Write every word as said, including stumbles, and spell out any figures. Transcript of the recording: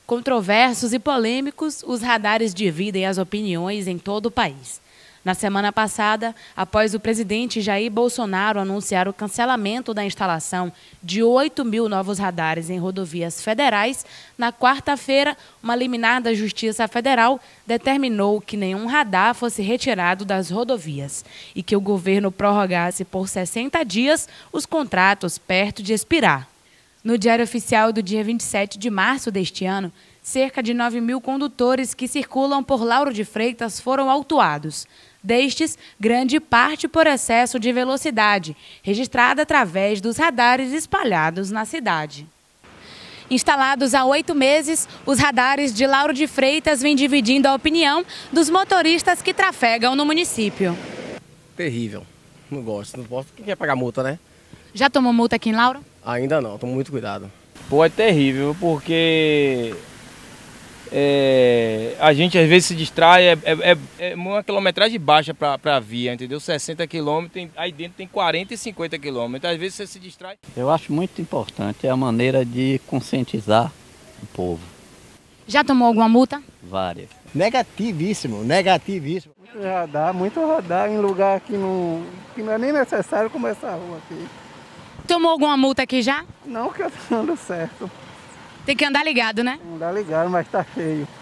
Controversos e polêmicos, os radares dividem as opiniões em todo o país. Na semana passada, após o presidente Jair Bolsonaro anunciar o cancelamento da instalação de oito mil novos radares em rodovias federais, na quarta-feira, uma liminar da Justiça Federal determinou que nenhum radar fosse retirado das rodovias e que o governo prorrogasse por sessenta dias os contratos perto de expirar. No Diário Oficial do dia vinte e sete de março deste ano, cerca de nove mil condutores que circulam por Lauro de Freitas foram autuados. Destes, grande parte por excesso de velocidade, registrada através dos radares espalhados na cidade. Instalados há oito meses, os radares de Lauro de Freitas vêm dividindo a opinião dos motoristas que trafegam no município. Terrível. Não gosto. Não posso. Quem quer pagar multa, né? Já tomou multa aqui em Lauro? Ainda não. Tomo muito cuidado. Pô, é terrível, porque é, a gente às vezes se distrai, é, é, é uma quilometragem baixa para a via, entendeu? sessenta quilômetros, aí dentro tem quarenta e cinquenta quilômetros, às vezes você se distrai. Eu acho muito importante a maneira de conscientizar o povo. Já tomou alguma multa? Várias. Negativíssimo, negativíssimo. Muito radar, muito radar em lugar que não, que não é nem necessário começar a rua aqui. Tomou alguma multa aqui já? Não que eu tô andando certo. Tem que andar ligado, né? Não dá ligado, mas tá cheio.